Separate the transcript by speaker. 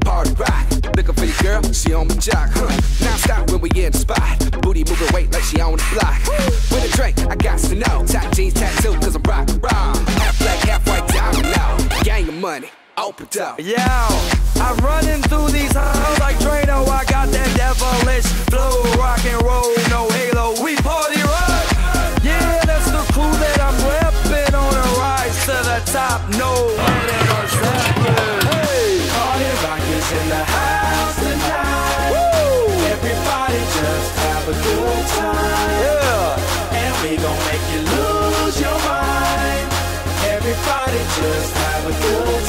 Speaker 1: party rock. Looking for your girl, she on my jock, Now stop when we in the spot. Booty moving weight like she on the block. With a drink, I got to know. Top jeans tattoo, cause I'm rock and roll. Half black, half white, diamond now. Gang of money, open up.
Speaker 2: Yo, I'm running through these halls like Drano. I got that devilish flow, rock and roll, no halo. We party rock. Yeah, that's the crew that I'm repping on a rise to the top. No heading or stepping. Hey,
Speaker 3: Party rock is in the house tonight. Woo! Everybody just have a good time.
Speaker 2: yeah.
Speaker 3: And we gon' make you lose your mind. Everybody just have a good